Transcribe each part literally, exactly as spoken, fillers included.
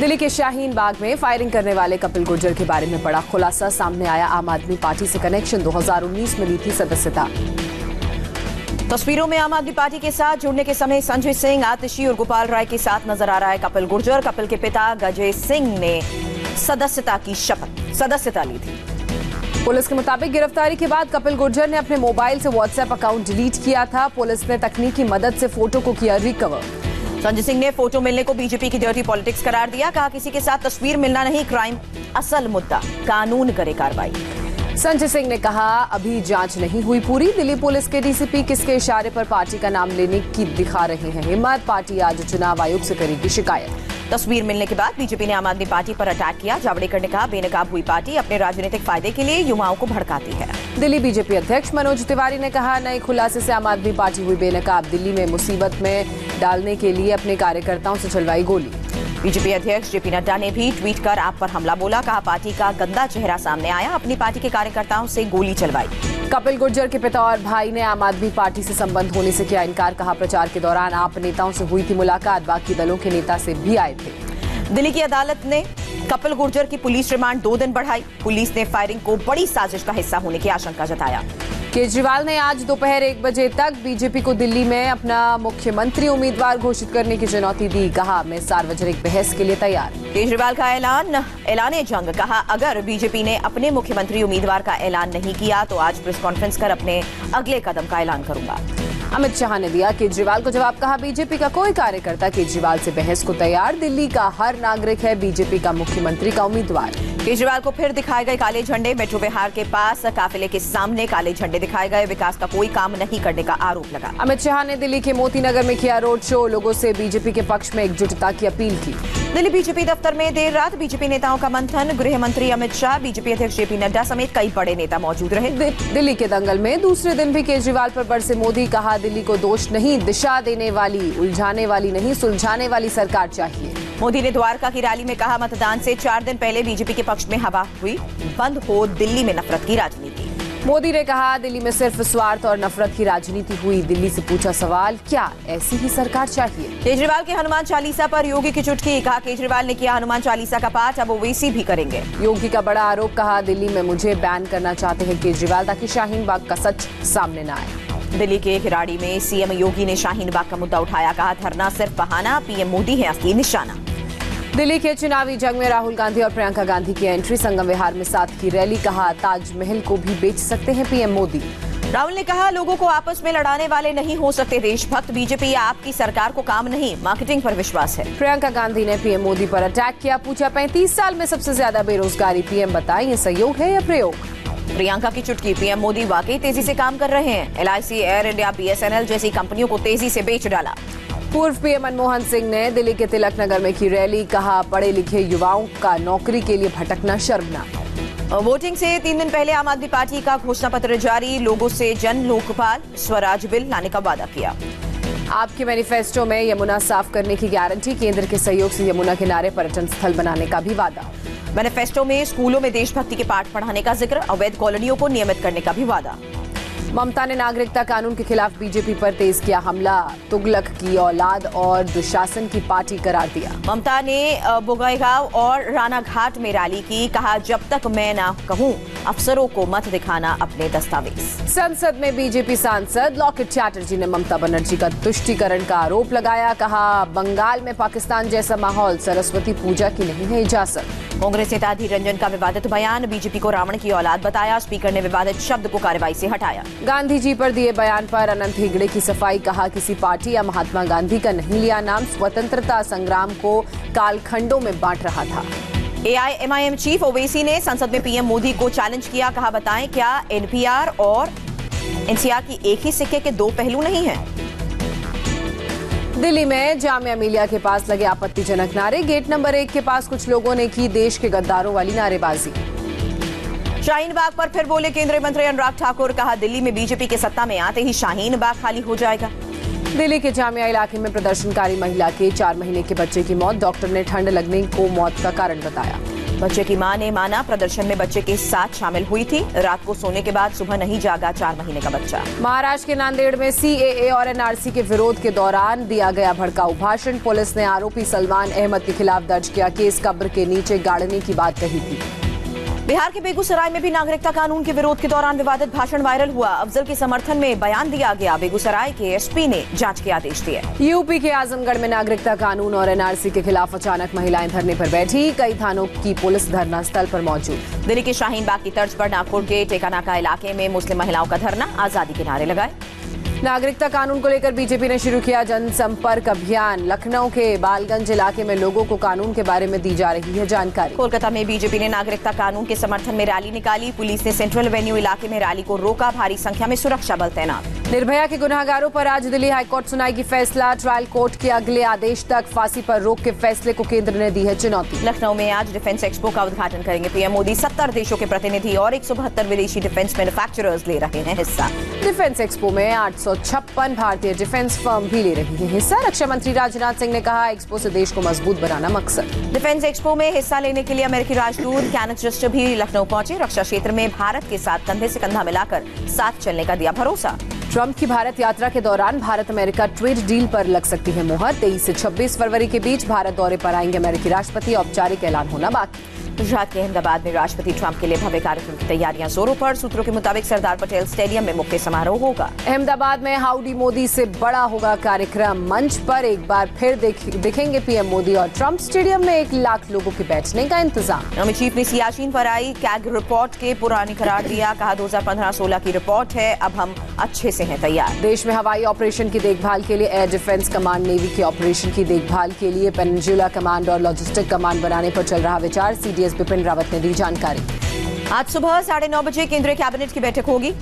दिल्ली के शाहीन बाग में फायरिंग करने वाले कपिल गुर्जर के बारे में बड़ा खुलासा सामने आया। आम आदमी पार्टी से कनेक्शन दो हज़ार उन्नीस में ली थी सदस्यता। तस्वीरों में आम आदमी पार्टी के साथ जुड़ने के समय संजय सिंह, आतिशी और गोपाल राय के साथ नजर आ रहा है कपिल गुर्जर। कपिल के पिता गजय सिंह ने सदस्यता की शपथ सदस्यता ली थी। पुलिस के मुताबिक गिरफ्तारी के बाद कपिल गुर्जर ने अपने मोबाइल से व्हाट्सएप अकाउंट डिलीट किया था। पुलिस ने तकनीकी मदद से फोटो को किया रिकवर। संजय सिंह ने फोटो मिलने को बीजेपी की डर्टी पॉलिटिक्स करार दिया। कहा किसी के साथ तस्वीर मिलना नहीं क्राइम, असल मुद्दा कानून करे कार्रवाई। संजय सिंह ने कहा अभी जांच नहीं हुई पूरी। दिल्ली पुलिस के डीसीपी किसके इशारे पर पार्टी का नाम लेने की दिखा रहे हैं हिम्मत। पार्टी आज चुनाव आयोग से करेगी शिकायत। तस्वीर मिलने के बाद बीजेपी ने आम आदमी पार्टी पर अटैक किया। जावड़ेकर ने कहा बेनकाब हुई पार्टी अपने राजनीतिक फायदे के लिए युवाओं को भड़काती है। दिल्ली बीजेपी अध्यक्ष मनोज तिवारी ने कहा नए खुलासे से आम आदमी पार्टी हुई बेनकाब। दिल्ली में मुसीबत में डालने के लिए अपने कार्यकर्ताओं से चलवाई गोली। बीजेपी अध्यक्ष जेपी नड्डा ने भी ट्वीट कर आप पर हमला बोला। कहा पार्टी का गंदा चेहरा सामने आया, अपनी पार्टी के कार्यकर्ताओं से गोली चलवाई। कपिल गुर्जर के पिता और भाई ने आम आदमी पार्टी से संबंध होने से किया इनकार। कहा प्रचार के दौरान आप नेताओं से हुई थी मुलाकात, बाकी दलों के नेता से भी आए थे। दिल्ली की अदालत ने कपिल गुर्जर की पुलिस रिमांड दो दिन बढ़ाई। पुलिस ने फायरिंग को बड़ी साजिश का हिस्सा होने की आशंका जताया। केजरीवाल ने आज दोपहर एक बजे तक बीजेपी को दिल्ली में अपना मुख्यमंत्री उम्मीदवार घोषित करने की चुनौती दी। कहा मैं सार्वजनिक बहस के लिए तैयार। केजरीवाल का ऐलान ऐलान जंग। कहा अगर बीजेपी ने अपने मुख्यमंत्री उम्मीदवार का ऐलान नहीं किया तो आज प्रेस कॉन्फ्रेंस कर अपने अगले कदम का ऐलान करूंगा। अमित शाह ने दिया केजरीवाल को जवाब। कहा बीजेपी का कोई कार्यकर्ता केजरीवाल से बहस को तैयार। दिल्ली का हर नागरिक है बीजेपी का मुख्यमंत्री का उम्मीदवार। केजरीवाल को फिर दिखाए गए काले झंडे। मेट्रो विहार के पास काफिले के सामने काले झंडे दिखाए गए। विकास का कोई काम नहीं करने का आरोप लगा। अमित शाह ने दिल्ली के मोती नगर में किया रोड शो। लोगों से बीजेपी के पक्ष में एकजुटता की अपील की। दिल्ली बीजेपी दफ्तर में देर रात बीजेपी नेताओं का मंथन। गृह मंत्री अमित शाह, बीजेपी अध्यक्ष जेपी नड्डा समेत कई बड़े नेता मौजूद रहे। दिल्ली के दंगल में दूसरे दिन भी केजरीवाल पर बरसे मोदी। कहा दिल्ली को दोष नहीं, दिशा देने वाली, उलझाने वाली नहीं, सुलझाने वाली सरकार चाहिए। मोदी ने द्वारका की रैली में कहा मतदान से चार दिन पहले बीजेपी के पक्ष में हवा हुई, बंद हो दिल्ली में नफरत की राजनीति। मोदी ने कहा दिल्ली में सिर्फ स्वार्थ और नफरत की राजनीति हुई। दिल्ली से पूछा सवाल क्या ऐसी ही सरकार चाहिए। केजरीवाल के हनुमान चालीसा पर योगी की चुटकी। कहा केजरीवाल ने किया हनुमान चालीसा का पाठ, अब ओवैसी भी करेंगे। योगी का बड़ा आरोप। कहा दिल्ली में मुझे बैन करना चाहते हैं केजरीवाल ताकि शाहीन बाग का सच सामने न आए। दिल्ली के खिराड़ी में सीएम योगी ने शाहीन बाग का मुद्दा उठाया। कहा धरना सिर्फ बहाना, पीएम मोदी है असली निशाना। दिल्ली के चुनावी जंग में राहुल गांधी और प्रियंका गांधी की एंट्री। संगम विहार में साथ की रैली। कहा ताजमहल को भी बेच सकते हैं पीएम मोदी। राहुल ने कहा लोगों को आपस में लड़ाने वाले नहीं हो सकते देशभक्त। बीजेपी आपकी सरकार को काम नहीं मार्केटिंग पर विश्वास है। प्रियंका गांधी ने पीएम मोदी पर अटैक किया। पूछा पैंतीस साल में सबसे ज्यादा बेरोजगारी। पीएम बताएं ये सहयोग है या प्रयोग। प्रियंका की चुटकी। पीएम मोदी वाकई तेजी से काम कर रहे हैं। एलआईसी, एयर इंडिया, बीएसएनएल जैसी कंपनियों को तेजी से बेच डाला। पूर्व पीएम मनमोहन सिंह ने दिल्ली के तिलक नगर में की रैली। कहा पढ़े लिखे युवाओं का नौकरी के लिए भटकना शर्मनाक। वोटिंग से तीन दिन पहले आम आदमी पार्टी का घोषणा पत्र जारी। लोगों से जन लोकपाल स्वराज बिल लाने का वादा किया। आपके मैनिफेस्टो में यमुना साफ करने की गारंटी। केंद्र के सहयोग से यमुना किनारे पर्यटन स्थल बनाने का भी वादा। मैनिफेस्टो में स्कूलों में देशभक्ति के पाठ पढ़ाने का जिक्र। अवैध कॉलोनियों को नियमित करने का भी वादा। ममता ने नागरिकता कानून के खिलाफ बीजेपी पर तेज किया हमला। तुगलक की औलाद और दुशासन की पार्टी करार दिया। ममता ने बोगाईगांव और रानाघाट में रैली की। कहा जब तक मैं ना कहूं अफसरों को मत दिखाना अपने दस्तावेज। संसद में बीजेपी सांसद लॉकेट चैटर्जी ने ममता बनर्जी का तुष्टीकरण का आरोप लगाया। कहा बंगाल में पाकिस्तान जैसा माहौल, सरस्वती पूजा की नहीं है इजाजत। कांग्रेस नेता अधीर रंजन का विवादित बयान। बीजेपी को रावण की औलाद बताया। स्पीकर ने विवादित शब्द को कार्रवाई से हटाया। गांधी जी पर दिए बयान पर अनंत हेगड़े की सफाई। कहा किसी पार्टी या महात्मा गांधी का नहीं लिया नाम। स्वतंत्रता संग्राम को कालखंडों में बांट रहा था। एआईएमआईएम चीफ ओवैसी ने संसद में पीएम मोदी को चैलेंज किया। कहा बताएं क्या एनपीआर और एनसीआर की एक ही सिक्के के दो पहलू नहीं हैं। दिल्ली में जामिया मिलिया के पास लगे आपत्तिजनक नारे। गेट नंबर एक के पास कुछ लोगों ने की देश के गद्दारों वाली नारेबाजी। शाहीन बाग पर फिर बोले केंद्रीय मंत्री अनुराग ठाकुर। कहा दिल्ली में बीजेपी के सत्ता में आते ही शाहीन बाग खाली हो जाएगा। दिल्ली के जामिया इलाके में प्रदर्शनकारी महिला के चार महीने के बच्चे की मौत। डॉक्टर ने ठंड लगने को मौत का कारण बताया। बच्चे की मां ने माना प्रदर्शन में बच्चे के साथ शामिल हुई थी। रात को सोने के बाद सुबह नहीं जागा चार महीने का बच्चा। महाराष्ट्र के नांदेड़ में सीएए और एनआरसी के विरोध के दौरान दिया गया भड़काऊ भाषण। पुलिस ने आरोपी सलमान अहमद के खिलाफ दर्ज किया केस। कब्र के नीचे गाड़ने की बात कही थी। बिहार के बेगूसराय में भी नागरिकता कानून के विरोध के दौरान विवादित भाषण वायरल हुआ। अफजल के समर्थन में बयान दिया गया। बेगूसराय के एसपी ने जांच के आदेश दिए। यूपी के आजमगढ़ में नागरिकता कानून और एनआरसी के खिलाफ अचानक महिलाएं धरने पर बैठी। कई थानों की पुलिस धरना स्थल पर मौजूद। दिल्ली के शाहीन बाग की तर्ज पर नागपुर के टेकानाका इलाके में मुस्लिम महिलाओं का धरना। आजादी के नारे लगाए। नागरिकता कानून को लेकर बीजेपी ने शुरू किया जनसंपर्क अभियान। लखनऊ के बालगंज इलाके में लोगों को कानून के बारे में दी जा रही है जानकारी। कोलकाता में बीजेपी ने नागरिकता कानून के समर्थन में रैली निकाली। पुलिस ने सेंट्रल एवेन्यू इलाके में रैली को रोका। भारी संख्या में सुरक्षा बल तैनात। निर्भया के गुनाहगारों पर आज दिल्ली हाईकोर्ट सुनाएगी फैसला। ट्रायल कोर्ट के अगले आदेश तक फांसी पर रोक के फैसले को केंद्र ने दी है चुनौती। लखनऊ में आज डिफेंस एक्सपो का उद्घाटन करेंगे पीएम मोदी। सत्तर देशों के प्रतिनिधि और एक सौ बहत्तर विदेशी डिफेंस मैन्युफैक्चरर्स ले रहे हैं हिस्सा। डिफेंस एक्सपो में आठ सौ छप्पन भारतीय डिफेंस फर्म भी ले रही है हिस्सा। रक्षा मंत्री राजनाथ सिंह ने कहा एक्सपो से देश को मजबूत बनाना मकसद। डिफेंस एक्सपो में हिस्सा लेने के लिए अमेरिकी राजदूत केनेथ जस्टर भी लखनऊ पहुंचे। रक्षा क्षेत्र में भारत के साथ कंधे से कंधा मिलाकर साथ चलने का दिया भरोसा। ट्रंप की भारत यात्रा के दौरान भारत अमेरिका ट्रेड डील पर लग सकती है मुहर। तेईस से छब्बीस फरवरी के बीच भारत दौरे पर आएंगे अमेरिकी राष्ट्रपति। औपचारिक ऐलान होना बाकी। गुजरात के अहमदाबाद में राष्ट्रपति ट्रंप के लिए भव्य कार्यक्रम की तैयारियां जोरों पर। सूत्रों के मुताबिक सरदार पटेल स्टेडियम में मुख्य समारोह होगा। अहमदाबाद में हाउडी मोदी से बड़ा होगा कार्यक्रम। मंच पर एक बार फिर देख, दिखेंगे पीएम मोदी और ट्रंप। स्टेडियम में एक लाख लोगों के बैठने का इंतजाम। आर्मी चीफ ने सियाचिन पर आई कैग रिपोर्ट के पुरानी करार दिया। कहा दो हजार पंद्रह सोलह की रिपोर्ट है, अब हम अच्छे से हैं तैयार। देश में हवाई ऑपरेशन की देखभाल के लिए एयर डिफेंस कमांड, नेवी के ऑपरेशन की देखभाल के लिए पेनिनसुला कमांड और लॉजिस्टिक कमांड बनाने पर चल रहा विचार। सीडीएस बिपिन रावत ने दी जानकारी। आज सुबह साढ़े नौ बजे केंद्रीय कैबिनेट की बैठक होगी।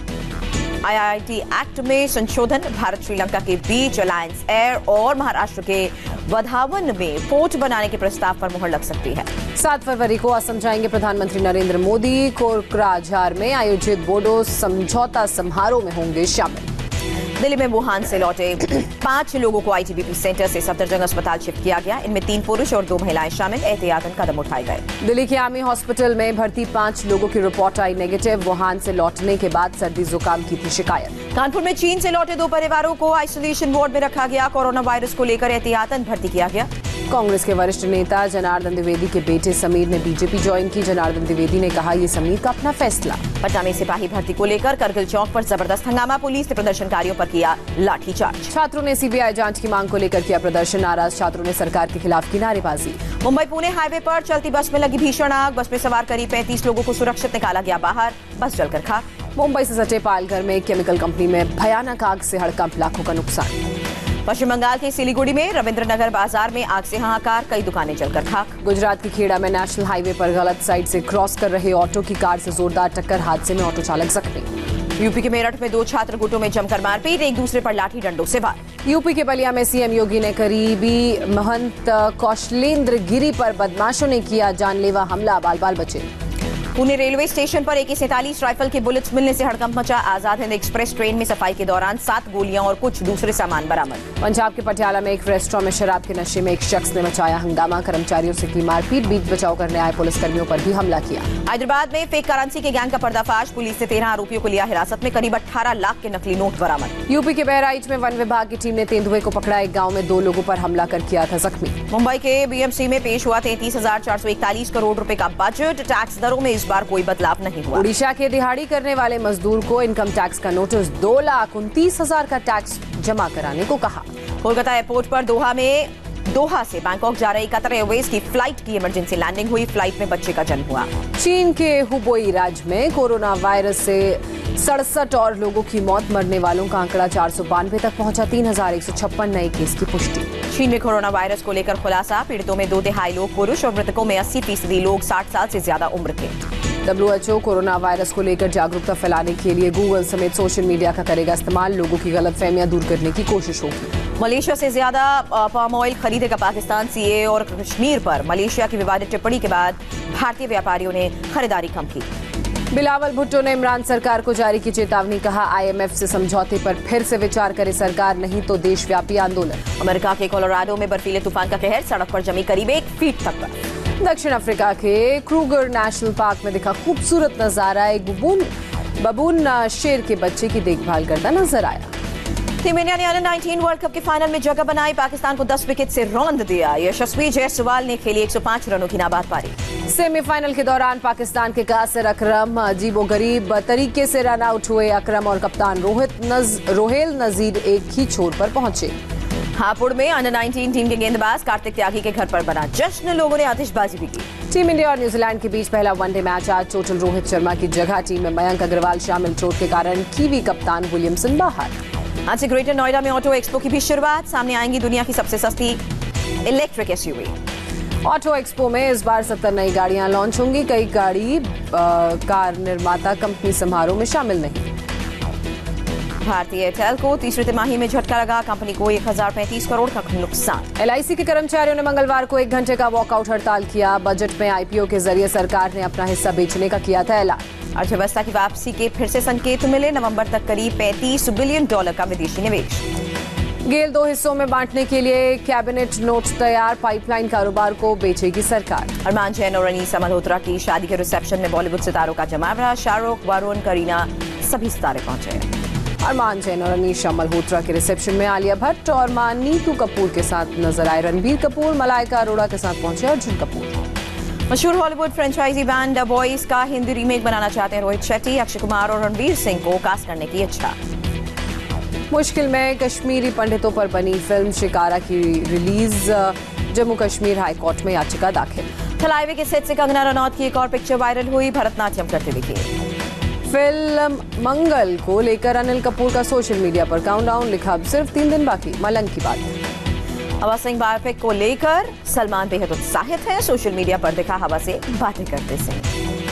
आईआईटी एक्ट में संशोधन, भारत श्रीलंका के बीच अलायंस एयर और महाराष्ट्र के वधावन में पोर्ट बनाने के प्रस्ताव पर मुहर लग सकती है। सात फरवरी को असम जाएंगे प्रधानमंत्री नरेंद्र मोदी। कोकराझार में आयोजित बोडो समझौता समारोह में होंगे शामिल। दिल्ली में वुहान से लौटे पांच लोगों को आईटीबीपी सेंटर से सफदरजंग अस्पताल शिफ्ट किया गया। इनमें तीन पुरुष और दो महिलाएं शामिल। एहतियातन कदम उठाए गए। दिल्ली के आर्मी हॉस्पिटल में भर्ती पांच लोगों की रिपोर्ट आई नेगेटिव। वुहान से लौटने के बाद सर्दी जुकाम की थी शिकायत। कानपुर में चीन से लौटे दो परिवारों को आइसोलेशन वार्ड में रखा गया। कोरोना वायरस को लेकर एहतियातन भर्ती किया गया। कांग्रेस के वरिष्ठ नेता जनार्दन द्विवेदी के बेटे समीर ने बीजेपी ज्वाइन की। जनार्दन द्विवेदी ने कहा ये समीर का अपना फैसला। पटना में सिपाही भर्ती को लेकर करगिल चौक पर जबरदस्त हंगामा। पुलिस ने प्रदर्शनकारियों पर किया लाठीचार्ज। छात्रों ने सीबीआई जांच की मांग को लेकर किया प्रदर्शन। नाराज छात्रों ने सरकार के खिलाफ की नारेबाजी। मुंबई पुणे हाईवे पर चलती बस में लगी भीषण आग। बस में सवार करीब पैंतीस लोगों को सुरक्षित निकाला गया बाहर। बस जलकर खाक। मुंबई से सटे पालघर में एक केमिकल कंपनी में भयानक आग से हड़कंप, लाखों का नुकसान। पश्चिम बंगाल के सिलीगुड़ी में रविंद्रनगर बाजार में आग से हाहाकार, कई दुकानें जलकर खाक। गुजरात के खेड़ा में नेशनल हाईवे पर गलत साइड से क्रॉस कर रहे ऑटो की कार से जोरदार टक्कर, हादसे में ऑटो चालक जख्मी। यूपी के मेरठ में दो छात्र गुटों में जमकर मारपीट, एक दूसरे पर लाठी डंडों से वार। यूपी के बलिया में सीएम योगी ने करीबी महंत कौशलेंद्र गिरी पर बदमाशों ने किया जानलेवा हमला, बाल बाल बचे। पुणे रेलवे स्टेशन पर ए के सैंतालीस राइफल के बुलेट्स मिलने से हड़कंप मचा। आजाद हिंद एक्सप्रेस ट्रेन में सफाई के दौरान सात गोलियां और कुछ दूसरे सामान बरामद। पंजाब के पटियाला में एक रेस्टोरेंट में शराब के नशे में एक शख्स ने मचाया हंगामा, कर्मचारियों से की मारपीट, बीच बचाव करने आए पुलिसकर्मियों पर भी हमला किया। हैदराबाद में फेक करेंसी के गैंग का पर्दाफाश, पुलिस ने तेरह आरोपियों को लिया हिरासत में, करीब अठारह लाख के नकली नोट बरामद। यूपी के बहराइच में वन विभाग की टीम ने तेंदुए को पकड़ा, एक गाँव में दो लोगों पर हमला कर किया था जख्मी। मुंबई के बीएमसी में पेश हुआ तैंतीस हजार चार सौ इकतालीस करोड़ रुपए का बजट, टैक्स दरों में इस बार कोई बदलाव नहीं हुआ। उड़ीसा के दिहाड़ी करने वाले मजदूर को इनकम टैक्स का नोटिस, दो लाख उनतीस हजार का टैक्स जमा कराने को कहा। कोलकाता एयरपोर्ट पर दोहा में दोहा से बैंकॉक जा रही कतर एयरवेज की फ्लाइट की इमरजेंसी लैंडिंग हुई। फ्लाइट में बच्चे का जन्म हुआ। चीन के हुबोई राज्य में कोरोना वायरस से सड़सठ और लोगों की मौत, मरने वालों का आंकड़ा चार सौ बानवे तक पहुंचा। तीन हजार एक सौ छप्पन नए केस की पुष्टि। चीन में कोरोना वायरस को लेकर खुलासा, पीड़ितों में दो तिहाई लोग पुरुष और मृतकों में अस्सी फीसदी लोग साठ साल से ज्यादा उम्र के। डब्ल्यूएचओ कोरोना वायरस को लेकर जागरूकता फैलाने के लिए गूगल समेत सोशल मीडिया का करेगा इस्तेमाल, लोगों की गलतफहमियां दूर करने की कोशिश होगी। मलेशिया से ज्यादा पाम ऑयल खरीदेगा पाकिस्तान, सीए और कश्मीर पर मलेशिया की विवादित टिप्पणी के बाद भारतीय व्यापारियों ने खरीदारी कम की। बिलावल भुट्टो ने इमरान सरकार को जारी की चेतावनी, कहा आईएमएफ से समझौते पर फिर से विचार करे सरकार, नहीं तो देशव्यापी आंदोलन। अमेरिका के कोलोराडो में बर्फीले तूफान का कहर, सड़क पर जमी करीब एक फीट तक बर्फ। दक्षिण अफ्रीका के क्रूगर नेशनल पार्क में दिखा खूबसूरत नजारा। एक बबून बबून शेर के बच्चे की देखभाल करता नजर आया। टीम इंडिया ने अंडर नाइनटीन वर्ल्ड कप के फाइनल में जगह बनाई, पाकिस्तान को दस विकेट से रौंद दिया। यशस्वी जायसवाल ने खेली एक सौ पाँच रनों की नाबाद पारी। सेमीफाइनल के दौरान पाकिस्तान के कासिर अकरम अजीबोगरीब तरीके से रन आउट हुए। अकरम और कप्तान रोहित नज, रोहेल नजीर एक ही छोर पर पहुंचे। हापुड़ में अंडर नाइनटीन टीम के गेंदबाज कार्तिक त्यागी के घर पर बना जश्न, लोगों ने आतिशबाजी भी की। टीम इंडिया और न्यूजीलैंड के बीच पहला वनडे मैच आज। टोटल रोहित शर्मा की जगह टीम में मयंक अग्रवाल शामिल। चोट के कारण कीवी कप्तान विलियमसन बाहर। आज से ग्रेटर नोएडा में ऑटो एक्सपो की भी शुरुआत। सामने आएंगी दुनिया की सबसे सस्ती इलेक्ट्रिक एसयूवी। ऑटो एक्सपो में इस बार सत्तर नई गाड़ियां लॉन्च होंगी। कई गाड़ी आ, कार निर्माता कंपनी समारोह में शामिल नहीं। भारतीय एयरटेल को तीसरी तिमाही में झटका लगा। कंपनी को एक हजार पैंतीस करोड़ का नुकसान। एलआईसी के कर्मचारियों ने मंगलवार को एक घंटे का वॉकआउट हड़ताल किया। बजट में आईपीओ के जरिए सरकार ने अपना हिस्सा बेचने का किया था ऐलान। अर्थव्यवस्था की वापसी के फिर से संकेत मिले। नवंबर तक करीब पैंतीस बिलियन डॉलर का विदेशी निवेश। गेल दो हिस्सों में बांटने के लिए कैबिनेट नोट तैयार। पाइपलाइन कारोबार को बेचेगी सरकार। अरमान जैन और अनीसा मल्होत्रा की शादी के रिसेप्शन में बॉलीवुड सितारों का जमावड़ा। शाहरुख, वरुण, करीना सभी सितारे पहुंचे। अरमान जैन और अनीसा मल्होत्रा के रिसेप्शन में आलिया भट्ट और मां नीतू कपूर के साथ नजर आए रणबीर कपूर। मलाइका अरोड़ा के साथ पहुंचे अर्जुन कपूर। मशहूर Hollywood franchise band the boys का हिंदी रीमेक बनाना चाहते हैं रोहित शेट्टी। अक्षय कुमार और रणवीर सिंह को कास्ट करने की इच्छा। मुश्किल में कश्मीरी पंडितों पर बनी फिल्म शिकारा की release. Jammu Kashmir high court में याचिका दाखिल। थलाइवे के सेट से कंगना रनौत की एक और पिक्चर वायरल हुई। भरतनाट्यम करते दिखे। फिल्म मंगल को लेकर अनिल कपूर का सोशल मीडिया पर काउंटडाउन लिखा। अब सिर्फ तीन दिन बाकी, मलंग की बात। हवा सिंह बायोपिक को लेकर सलमान बेहद उत्साहित हैं। सोशल मीडिया पर दिखा हवा से बातें करते सिंह।